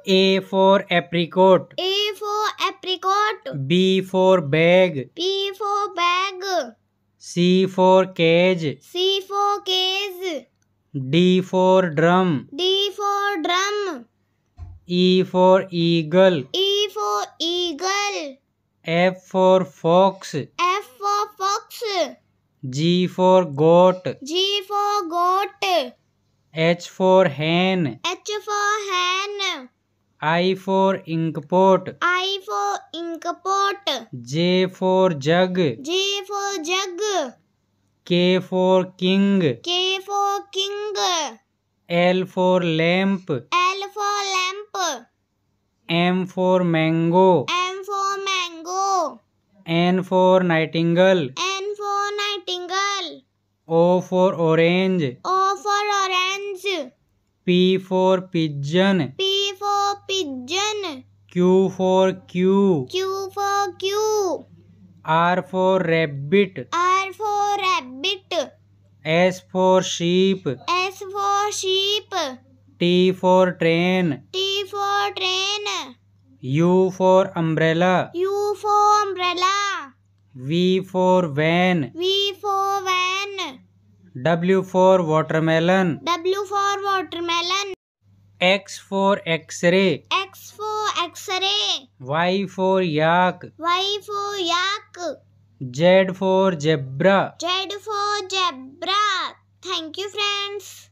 A for apricot. A for apricot. B for bag. B for bag. C for cage. C for cage. D for drum. D for drum. E for eagle. E for eagle. F for fox. F for fox. G for goat. G for goat. H for hen. H for hen. I for inkpot. I for inkpot. J for jug. J for jug. K for king. K for king. L for lamp. L for lamp. M for mango. M for mango. N for nightingale. N for nightingale. O for orange. O for orange. P for pigeon. P for pigeon. Q for Q. Q for Q. R for rabbit. R for rabbit. S for sheep. S for sheep. T for train. T for train. U for umbrella. U for umbrella. V for van. V for van. W for watermelon. W for watermelon. X for X-ray. X for X-ray. Y for yak. Y for yak. Z for zebra. Z for zebra. Thank you, friends.